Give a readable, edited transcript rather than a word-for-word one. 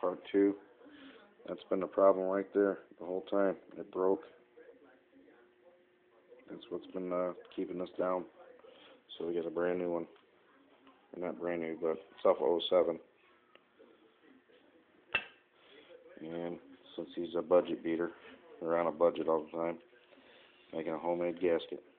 part 2. That's been the problem right there the whole time. It broke. That's what's been keeping us down. So we get a brand new one. Or not brand new, but it's off of '07. And since he's a budget beater, we're on a budget all the time, making a homemade gasket.